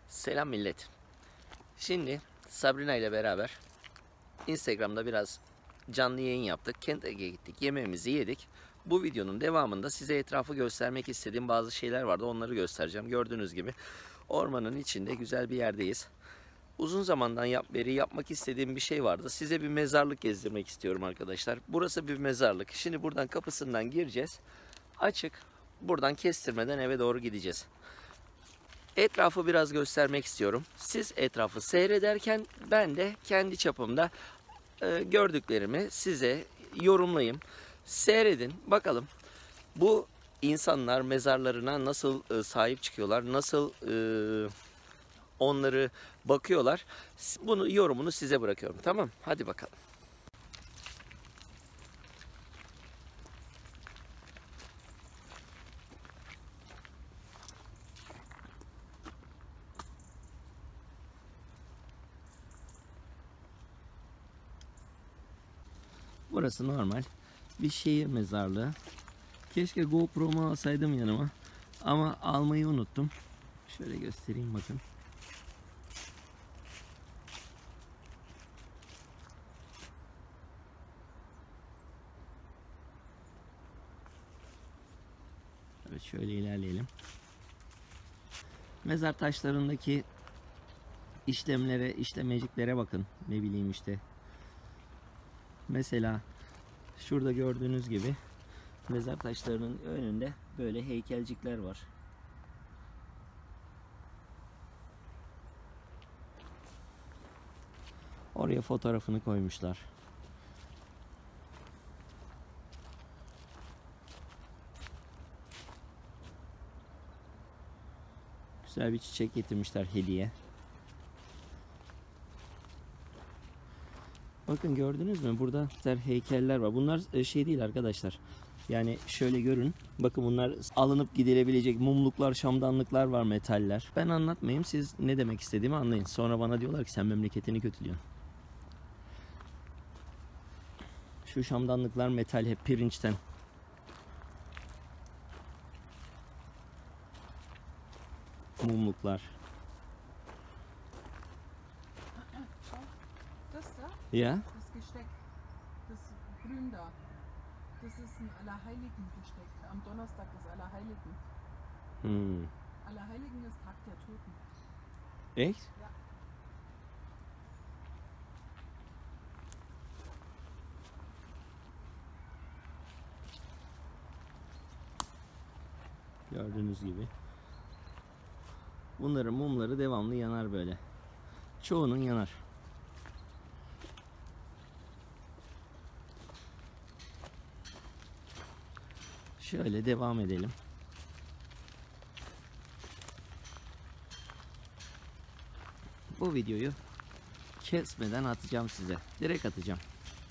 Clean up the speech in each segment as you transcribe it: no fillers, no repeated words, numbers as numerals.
Selam millet. Şimdi Sabrina ile beraber Instagram'da biraz canlı yayın yaptık. Kentucky'ye gittik. Yemeğimizi yedik. Bu videonun devamında size etrafı göstermek istediğim bazı şeyler vardı. Onları göstereceğim. Gördüğünüz gibi ormanın içinde güzel bir yerdeyiz. Uzun zamandan beri yapmak istediğim bir şey vardı. Size bir mezarlık gezdirmek istiyorum arkadaşlar. Burası bir mezarlık. Şimdi buradan kapısından gireceğiz. Açık. Buradan kestirmeden eve doğru gideceğiz. Etrafı biraz göstermek istiyorum. Siz etrafı seyrederken ben de kendi çapımda gördüklerimi size yorumlayayım. Seyredin bakalım bu insanlar mezarlarına nasıl sahip çıkıyorlar, nasıl onları bakıyorlar. Bunu yorumunu size bırakıyorum. Tamam, hadi bakalım. Burası normal bir şehir mezarlığı. Keşke GoPro'mu alsaydım yanıma ama almayı unuttum. Şöyle göstereyim bakın. Evet, şöyle ilerleyelim. Mezar taşlarındaki işlemlere, işlemeciklere bakın. Ne bileyim işte. Mesela şurada gördüğünüz gibi mezar taşlarının önünde böyle heykelcikler var. Oraya fotoğrafını koymuşlar. Güzel bir çiçek getirmişler hediye. Bakın gördünüz mü? Burada heykeller var. Bunlar şey değil arkadaşlar. Yani şöyle görün. Bakın bunlar alınıp gidilebilecek mumluklar, şamdanlıklar var, metaller. Ben anlatmayayım. Siz ne demek istediğimi anlayın. Sonra bana diyorlar ki sen memleketini kötülüyorsun. Şu şamdanlıklar metal, hep pirinçten. Mumluklar. Das da? Ja? Das Gesteck. Das Grün da. Das ist ein Allerheiligen-Gesteck. Am Donnerstag ist Allerheiligen. Allerheiligen ist Tag der Toten. Echt? Ja. Gördüğünüz gibi. Bunların mumları devamlı yanar böyle. Çoğunun yanar. Şöyle devam edelim. Bu videoyu kesmeden atacağım size. Direkt atacağım.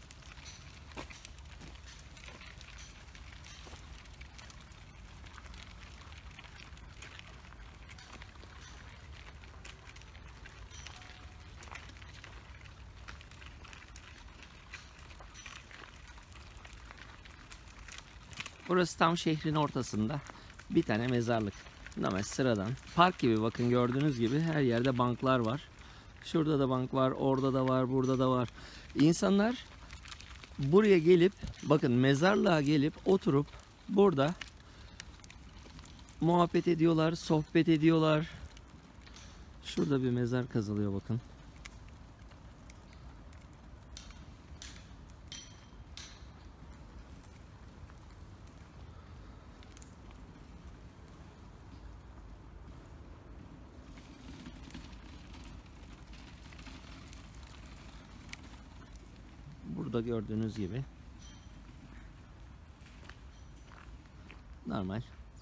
Burası tam şehrin ortasında bir tane mezarlık. Normal sıradan. Park gibi, bakın gördüğünüz gibi her yerde banklar var. Şurada da bank var, orada da var, burada da var. İnsanlar buraya gelip, bakın mezarlığa gelip oturup burada muhabbet ediyorlar, sohbet ediyorlar. Şurada bir mezar kazılıyor bakın. Burada gördüğünüz gibi normal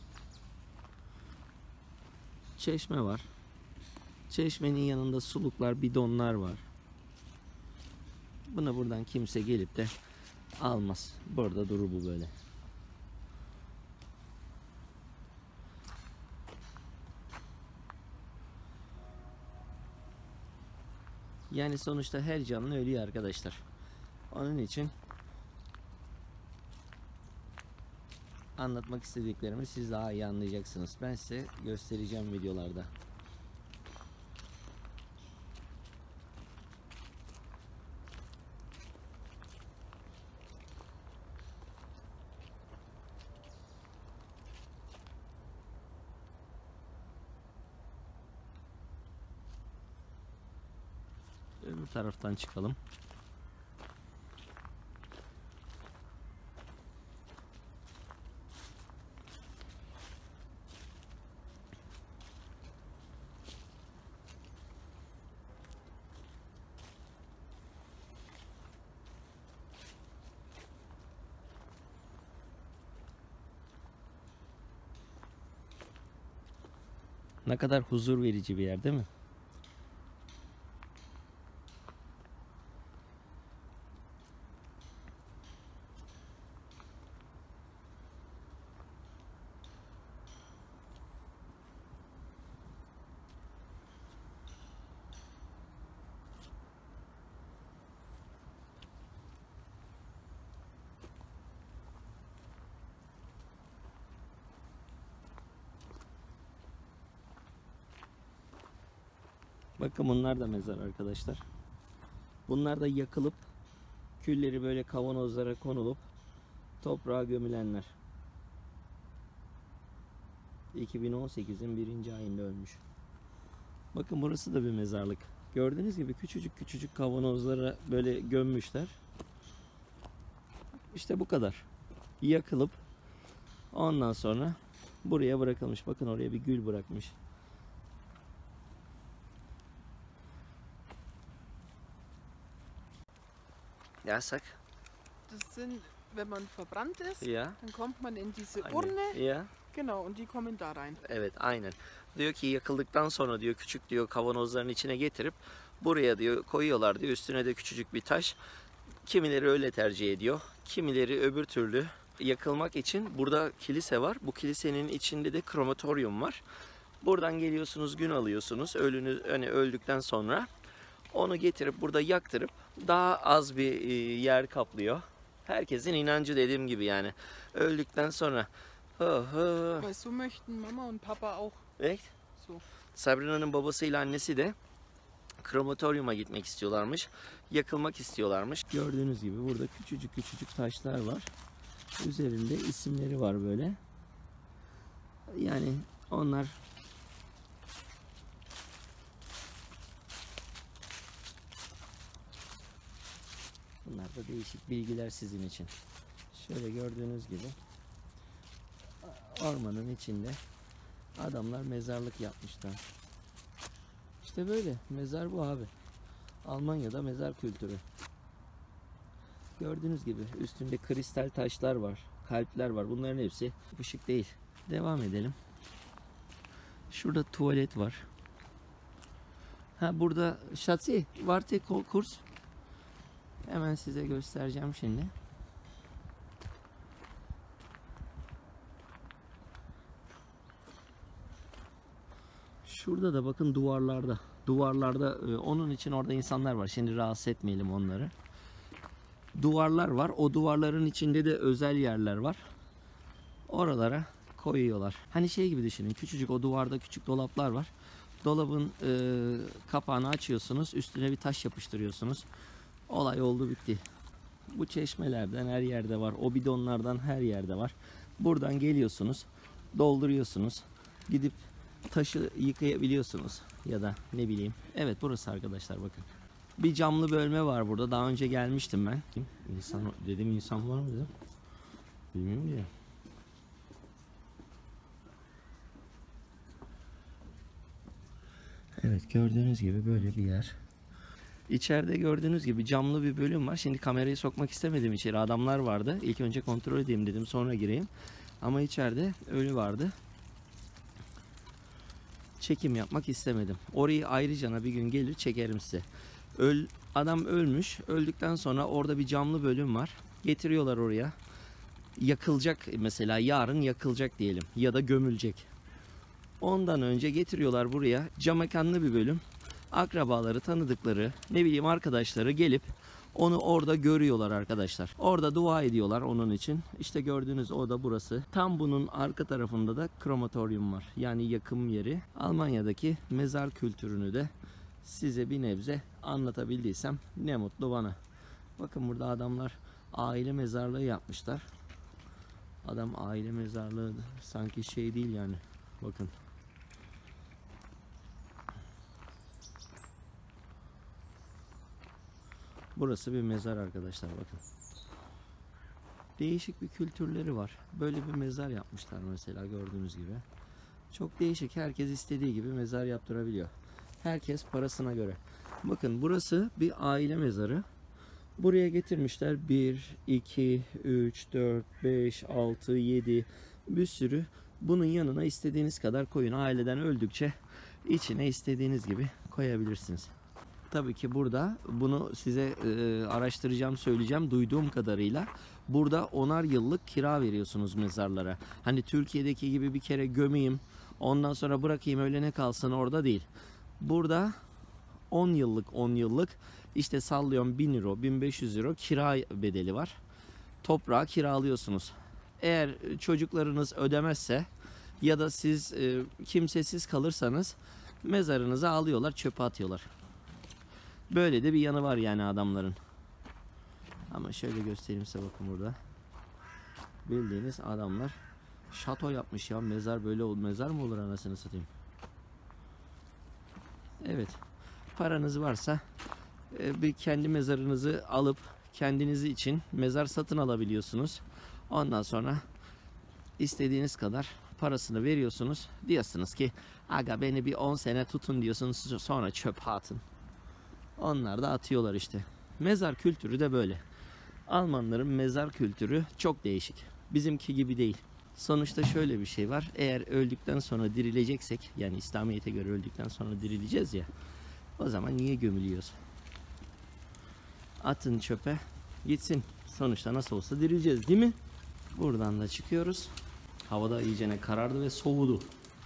çeşme var. Çeşmenin yanında suluklar, bidonlar var. Buna buradan kimse gelip de almaz. Burada durur bu böyle. Yani sonuçta her canlı ölüyor arkadaşlar. Onun için anlatmak istediklerimi siz daha iyi anlayacaksınız. Ben size göstereceğim videolarda. Bu taraftan çıkalım. Ne kadar huzur verici bir yer değil mi? Bakın bunlar da mezar arkadaşlar. Bunlar da yakılıp külleri böyle kavanozlara konulup toprağa gömülenler. 2018'in 1. ayında ölmüş. Bakın burası da bir mezarlık. Gördüğünüz gibi küçücük küçücük kavanozlara böyle gömmüşler. İşte bu kadar. Yakılıp ondan sonra buraya bırakılmış. Bakın oraya bir gül bırakmış. Ja, sag. Das sind, wenn man verbrannt ist, Ja. dann kommt man in diese Urne. Ya. Genau, und die kommen da rein. Evet, aynen. Diyor ki yakıldıktan sonra diyor küçük diyor kavanozların içine getirip buraya diyor koyuyorlar diyor. Üstüne de küçücük bir taş. Kimileri öyle tercih ediyor. Kimileri öbür türlü yakılmak için burada kilise var. Bu kilisenin içinde de krematoryum var. Buradan geliyorsunuz, gün alıyorsunuz. Hani öldükten sonra onu getirip burada yaktırıp daha az bir yer kaplıyor. Herkesin inancı dediğim gibi yani. Öldükten sonra Weil so möchten Mama und Papa auch. evet. So. Sabrina'nın babasıyla annesi de krematoryuma gitmek istiyorlarmış. Yakılmak istiyorlarmış. Gördüğünüz gibi burada küçücük küçücük taşlar var. Üzerinde isimleri var böyle. Yani onlar bunlar da değişik bilgiler sizin için. Şöyle gördüğünüz gibi ormanın içinde adamlar mezarlık yapmışlar. İşte böyle. Mezar bu abi. Almanya'da mezar kültürü. Gördüğünüz gibi üstünde kristal taşlar var. Kalpler var. Bunların hepsi ışık değil. Devam edelim. Şurada tuvalet var. Ha burada Schatzi, warte kurs. Hemen size göstereceğim şimdi. Şurada da bakın duvarlarda. Duvarlarda onun için orada insanlar var. Şimdi rahatsız etmeyelim onları. Duvarlar var. O duvarların içinde de özel yerler var. Oralara koyuyorlar. Hani şey gibi düşünün. Küçücük o duvarda küçük dolaplar var. Dolabın kapağını açıyorsunuz. Üstüne bir taş yapıştırıyorsunuz. Olay oldu bitti. Bu çeşmelerden her yerde var. O bidonlardan her yerde var. Buradan geliyorsunuz. Dolduruyorsunuz. Gidip taşı yıkayabiliyorsunuz. Ya da ne bileyim. Evet burası arkadaşlar bakın. Bir camlı bölme var burada. Daha önce gelmiştim ben. İnsan dedim, insan var mı dedim. Bilmiyorum diye. Evet gördüğünüz gibi böyle bir yer. İçeride gördüğünüz gibi camlı bir bölüm var. Şimdi kamerayı sokmak istemedim içeri. Adamlar vardı. İlk önce kontrol edeyim dedim, sonra gireyim. Ama içeride ölü vardı. Çekim yapmak istemedim. Orayı ayrıca bir gün gelir çekerim size. Adam ölmüş. Öldükten sonra orada bir camlı bölüm var. Getiriyorlar oraya. Yakılacak mesela, yarın yakılacak diyelim. Ya da gömülecek. Ondan önce getiriyorlar buraya camekanlı bir bölüm. Akrabaları, tanıdıkları, ne bileyim arkadaşları gelip onu orada görüyorlar arkadaşlar. Orada dua ediyorlar onun için. İşte gördüğünüz oda burası. Tam bunun arka tarafında da krematoryum var. Yani yakım yeri. Almanya'daki mezar kültürünü de size bir nebze anlatabildiysem ne mutlu bana. Bakın burada adamlar aile mezarlığı yapmışlar. Adam aile mezarlığı sanki şey değil yani. Bakın. Burası bir mezar arkadaşlar, bakın. Değişik bir kültürleri var. Böyle bir mezar yapmışlar mesela, gördüğünüz gibi. Çok değişik. Herkes istediği gibi mezar yaptırabiliyor. Herkes parasına göre. Bakın burası bir aile mezarı. Buraya getirmişler 1, 2, 3, 4, 5, 6, 7 bir sürü. Bunun yanına istediğiniz kadar koyun. Aileden öldükçe içine istediğiniz gibi koyabilirsiniz. Tabii ki burada bunu size araştıracağım, söyleyeceğim. Duyduğum kadarıyla burada 10'ar yıllık kira veriyorsunuz mezarlara. Hani Türkiye'deki gibi bir kere gömeyim, ondan sonra bırakayım ölene kalsın, orada değil. Burada 10 yıllık işte sallıyorum 1000 euro, 1500 euro kira bedeli var. Toprağı kiralıyorsunuz. Eğer çocuklarınız ödemezse ya da siz kimsesiz kalırsanız mezarınızı alıyorlar, çöpe atıyorlar. Böyle de bir yanı var yani adamların. Ama şöyle göstereyim size, bakın burada. Bildiğiniz adamlar şato yapmış ya. Mezar böyle mezar mı olur anasını satayım. Evet. Paranız varsa bir kendi mezarınızı alıp kendinizi için mezar satın alabiliyorsunuz. Ondan sonra istediğiniz kadar parasını veriyorsunuz. Diyorsunuz ki aga beni bir 10 sene tutun diyorsunuz, sonra çöpe atın. Onlar da atıyorlar işte. Mezar kültürü de böyle. Almanların mezar kültürü çok değişik. Bizimki gibi değil. Sonuçta şöyle bir şey var. Eğer öldükten sonra dirileceksek, yani İslamiyet'e göre öldükten sonra dirileceğiz ya, o zaman niye gömülüyoruz? Atın çöpe gitsin. Sonuçta nasıl olsa dirileceğiz, değil mi? Buradan da çıkıyoruz. Havada iyicene karardı ve soğudu.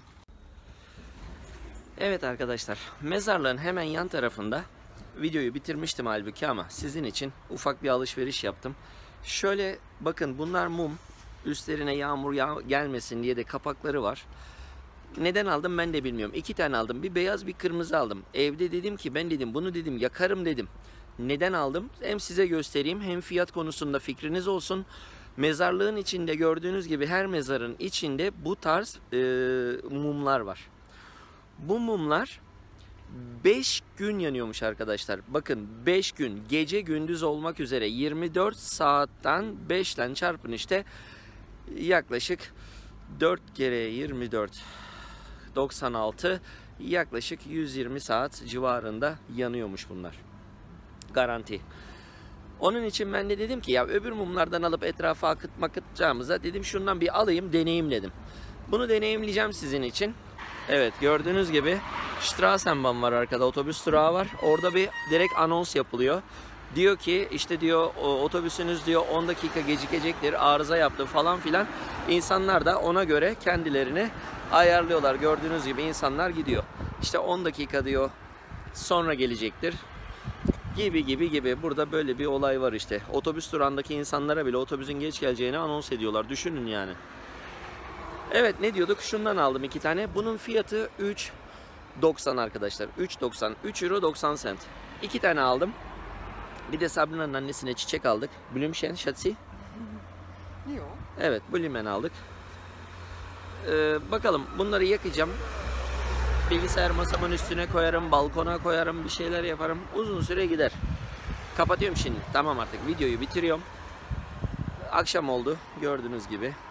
Evet arkadaşlar, mezarlığın hemen yan tarafında videoyu bitirmiştim halbuki ama sizin için ufak bir alışveriş yaptım. Şöyle bakın, bunlar mum. Üstlerine yağmur gelmesin diye de kapakları var. Neden aldım ben de bilmiyorum. 2 tane aldım. Bir beyaz, bir kırmızı aldım. Evde dedim ki ben dedim bunu dedim yakarım dedim. Neden aldım? Hem size göstereyim hem fiyat konusunda fikriniz olsun. Mezarlığın içinde gördüğünüz gibi her mezarın içinde bu tarz mumlar var. Bu mumlar 5 gün yanıyormuş arkadaşlar. Bakın 5 gün, gece gündüz olmak üzere 24 saatten 5 ile çarpın işte, yaklaşık 4 kere 24 96, yaklaşık 120 saat civarında yanıyormuş bunlar. Garanti. Onun için ben de dedim ki ya öbür mumlardan alıp etrafa akıtacağımıza dedim şundan bir alayım deneyimledim. Bunu deneyimleyeceğim sizin için. Evet, gördüğünüz gibi Straßenbahn var arkada, otobüs durağı var. Orada bir direkt anons yapılıyor. Diyor ki işte diyor otobüsünüz diyor 10 dakika gecikecektir, arıza yaptı falan filan. İnsanlar da ona göre kendilerini ayarlıyorlar. Gördüğünüz gibi insanlar gidiyor. İşte 10 dakika diyor sonra gelecektir. Gibi. Burada böyle bir olay var işte. Otobüs durağındaki insanlara bile otobüsün geç geleceğini anons ediyorlar. Düşünün yani. Evet, ne diyorduk? Şundan aldım 2 tane. Bunun fiyatı 3.90 arkadaşlar. 3.90. 3 euro 90 cent. 2 tane aldım. Bir de Sabrina'nın annesine çiçek aldık. Blümchen, Schatzi. Yok. Evet, Blumen aldık. Bakalım, bunları yakacağım. Bilgisayar masamın üstüne koyarım, balkona koyarım, bir şeyler yaparım. Uzun süre gider. Kapatıyorum şimdi. Tamam, artık videoyu bitiriyorum. Akşam oldu gördüğünüz gibi.